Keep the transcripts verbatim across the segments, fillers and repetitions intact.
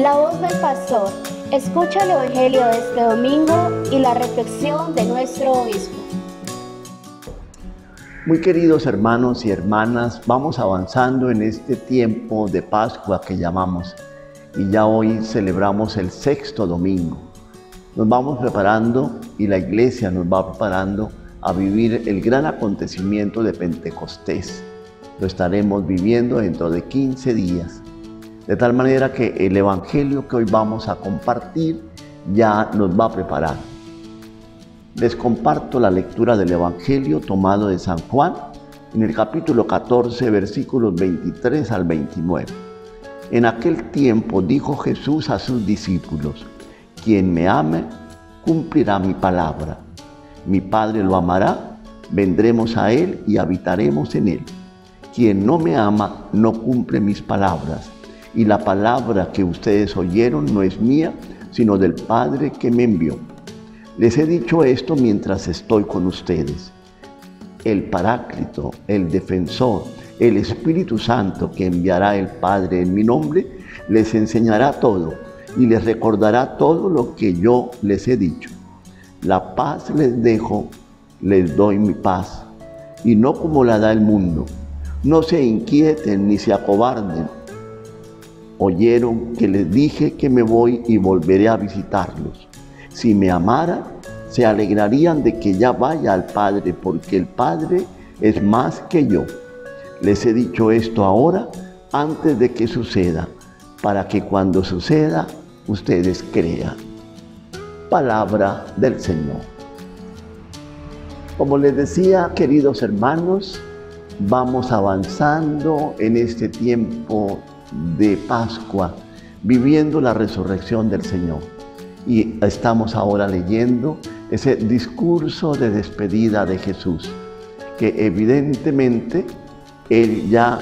La voz del pastor. Escucha el Evangelio de este domingo y la reflexión de nuestro obispo. Muy queridos hermanos y hermanas, vamos avanzando en este tiempo de Pascua que llamamos, y ya hoy celebramos el sexto domingo. Nos vamos preparando y la iglesia nos va preparando a vivir el gran acontecimiento de Pentecostés. Lo estaremos viviendo dentro de quince días. De tal manera que el Evangelio que hoy vamos a compartir ya nos va a preparar. Les comparto la lectura del Evangelio tomado de San Juan en el capítulo catorce, versículos veintitrés al veintinueve. En aquel tiempo dijo Jesús a sus discípulos: quien me ame, cumplirá mi palabra. Mi Padre lo amará, vendremos a él y habitaremos en él. Quien no me ama, no cumple mis palabras. Y la palabra que ustedes oyeron no es mía, sino del Padre que me envió. Les he dicho esto mientras estoy con ustedes. El Paráclito, el Defensor, el Espíritu Santo que enviará el Padre en mi nombre, les enseñará todo y les recordará todo lo que yo les he dicho. La paz les dejo, les doy mi paz, y no como la da el mundo. No se inquieten ni se acobarden. Oyeron que les dije que me voy y volveré a visitarlos. Si me amaran, se alegrarían de que ya vaya al Padre, porque el Padre es más que yo. Les he dicho esto ahora, antes de que suceda, para que cuando suceda, ustedes crean. Palabra del Señor. Como les decía, queridos hermanos, vamos avanzando en este tiempo de Pascua, viviendo la resurrección del Señor. Y estamos ahora leyendo ese discurso de despedida de Jesús, que evidentemente Él ya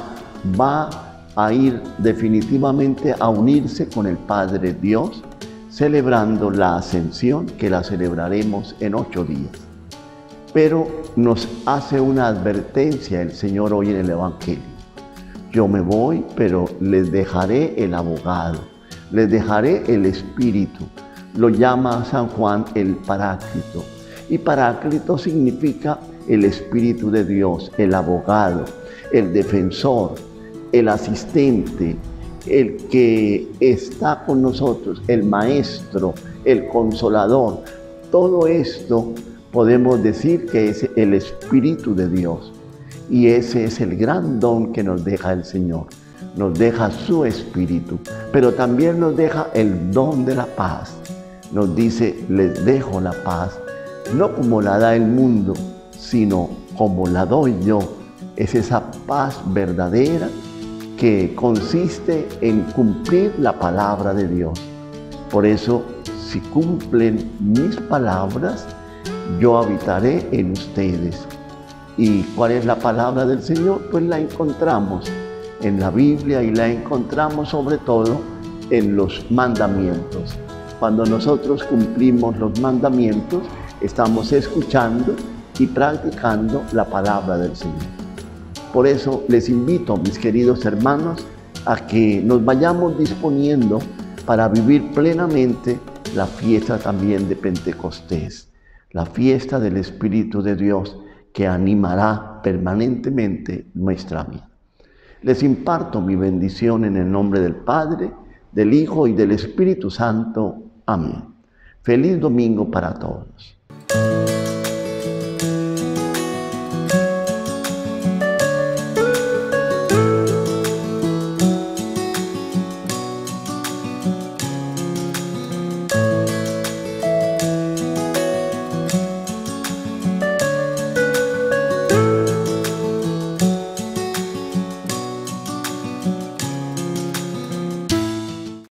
va a ir definitivamente a unirse con el Padre Dios, celebrando la ascensión, que la celebraremos en ocho días. Pero nos hace una advertencia el Señor hoy en el Evangelio. Yo me voy, pero les dejaré el abogado, les dejaré el Espíritu. Lo llama San Juan el Paráclito. Y Paráclito significa el Espíritu de Dios, el abogado, el defensor, el asistente, el que está con nosotros, el maestro, el consolador. Todo esto podemos decir que es el Espíritu de Dios. Y ese es el gran don que nos deja el Señor. Nos deja su Espíritu, pero también nos deja el don de la paz. Nos dice: les dejo la paz, no como la da el mundo, sino como la doy yo. Es esa paz verdadera que consiste en cumplir la palabra de Dios. Por eso, si cumplen mis palabras, yo habitaré en ustedes. ¿Y cuál es la palabra del Señor? Pues la encontramos en la Biblia y la encontramos sobre todo en los mandamientos. Cuando nosotros cumplimos los mandamientos, estamos escuchando y practicando la palabra del Señor. Por eso les invito, mis queridos hermanos, a que nos vayamos disponiendo para vivir plenamente la fiesta también de Pentecostés, la fiesta del Espíritu de Dios, que animará permanentemente nuestra vida. Les imparto mi bendición en el nombre del Padre, del Hijo y del Espíritu Santo. Amén. Feliz domingo para todos.